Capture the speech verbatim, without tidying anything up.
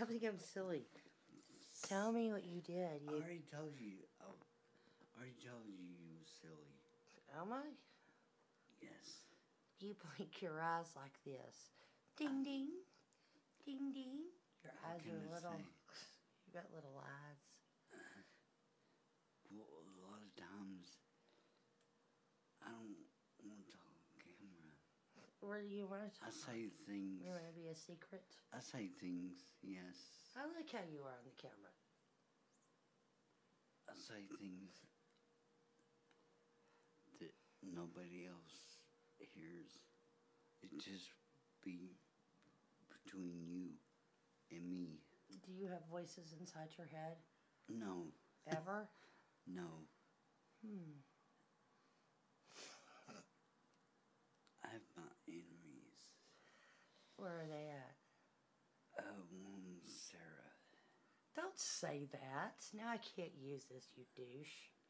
I think I'm silly. Tell me what you did. I You, already told you. I already told you you was silly. am I? Yes. You blink your eyes like this. Ding ding. Ding ding. Your What eyes can are I little. say? You got little eyes. Well, a lot of times, I don't want to talk on camera. Where do you want to I talk? say things. You want to be a secret? I say things, yes. I like how you are on the camera. I say things that nobody else hears. It just be between you and me. Do you have voices inside your head? No, Ever? no. Hmm. I have my enemies. Where are they at? Uh, one Sarah. Don't say that. Now I can't use this, you douche.